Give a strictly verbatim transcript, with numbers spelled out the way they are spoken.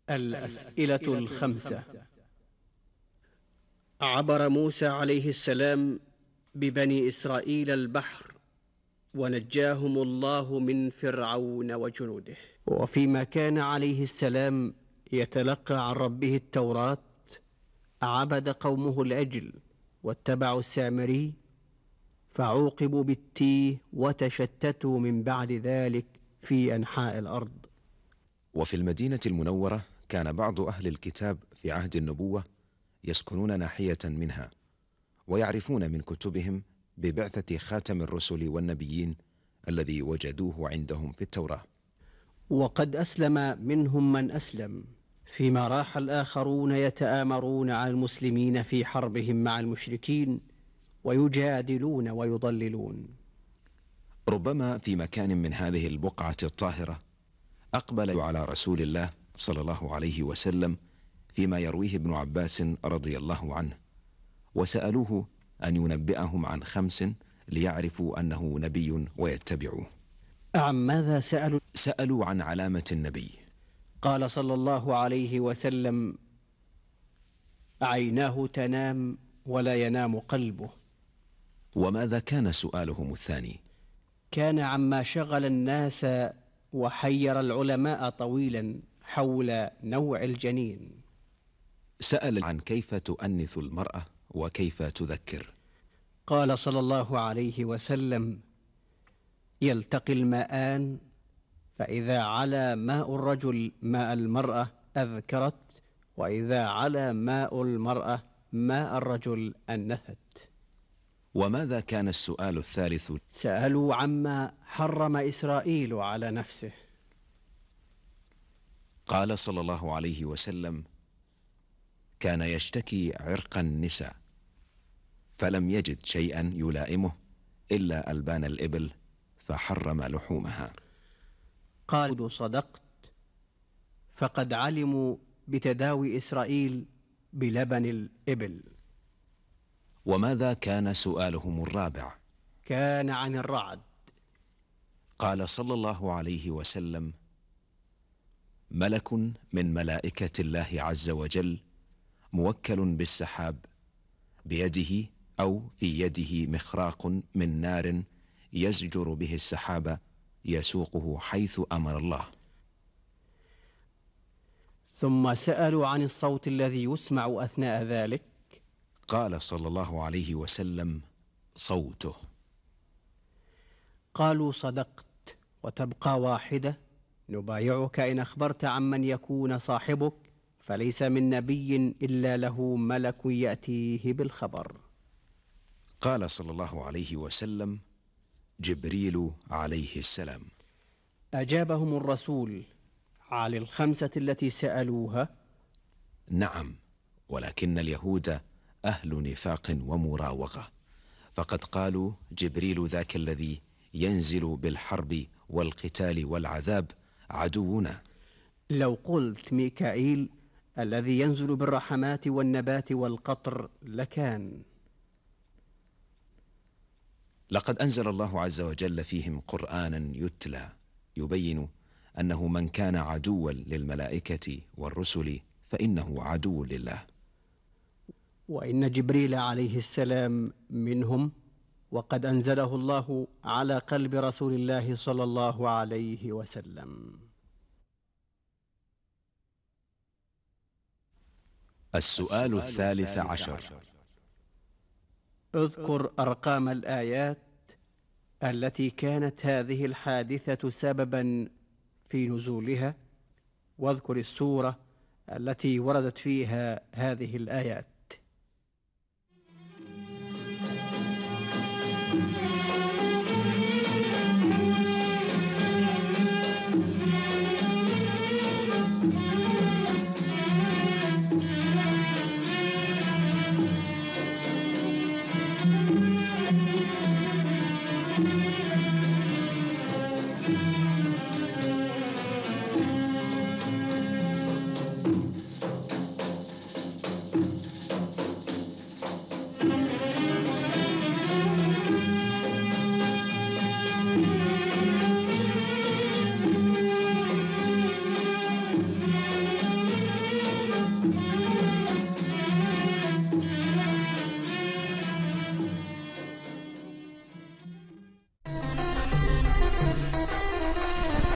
الأسئلة الخمسة. عبر موسى عليه السلام ببني إسرائيل البحر ونجاهم الله من فرعون وجنوده، وفيما كان عليه السلام يتلقى عن ربه التوراة عبد قومه العجل واتبعوا السامري فعوقبوا بالتيه وتشتتوا من بعد ذلك في أنحاء الأرض. وفي المدينة المنورة كان بعض أهل الكتاب في عهد النبوة يسكنون ناحية منها ويعرفون من كتبهم ببعثة خاتم الرسل والنبيين الذي وجدوه عندهم في التوراة. وقد أسلم منهم من أسلم، فيما راح الآخرون يتآمرون على المسلمين في حربهم مع المشركين ويجادلون ويضللون. ربما في مكان من هذه البقعة الطاهرة أقبل على رسول الله صلى الله عليه وسلم فيما يرويه ابن عباس رضي الله عنه، وسألوه أن ينبئهم عن خمس ليعرفوا أنه نبي ويتبعوه. عن ماذا سألوا؟ سألوا عن علامة النبي. قال صلى الله عليه وسلم: عيناه تنام ولا ينام قلبه. وماذا كان سؤالهم الثاني؟ كان عما شغل الناس وحير العلماء طويلا حول نوع الجنين. سأل عن كيف تؤنث المرأة وكيف تذكر. قال صلى الله عليه وسلم: يلتقي الماءان، فإذا علا ماء الرجل ماء المرأة أذكرت، وإذا علا ماء المرأة ماء الرجل أنثت. وماذا كان السؤال الثالث؟ سألوا عما حرم إسرائيل على نفسه. قال صلى الله عليه وسلم: كان يشتكي عرق النساء فلم يجد شيئا يلائمه إلا ألبان الإبل فحرم لحومها. قالوا: صدقت، فقد علموا بتداوي إسرائيل بلبن الإبل. وماذا كان سؤالهم الرابع؟ كان عن الرعد. قال صلى الله عليه وسلم: ملك من ملائكة الله عز وجل موكل بالسحاب بيده أو في يده مخراق من نار يزجر به السحاب يسوقه حيث أمر الله. ثم سألوا عن الصوت الذي يسمع أثناء ذلك. قال صلى الله عليه وسلم: صوته. قالوا: صدقت، وتبقى واحدة، نبايعك إن أخبرت عمن يكون صاحبك، فليس من نبي إلا له ملك يأتيه بالخبر. قال صلى الله عليه وسلم: جبريل عليه السلام. أجابهم الرسول على الخمسة التي سألوها: نعم، ولكن اليهود أهل نفاق ومراوغة، فقد قالوا جبريل ذاك الذي ينزل بالحرب والقتال والعذاب عدونا. لو قلت ميكائيل الذي ينزل بالرحمات والنبات والقطر لكان. لقد أنزل الله عز وجل فيهم قرآنا يتلى يبين أنه من كان عدوا للملائكة والرسل فإنه عدو لله. وإن جبريل عليه السلام منهم، وقد أنزله الله على قلب رسول الله صلى الله عليه وسلم. السؤال الثالث عشر: اذكر أرقام الآيات التي كانت هذه الحادثة سببا في نزولها، واذكر السورة التي وردت فيها هذه الآيات.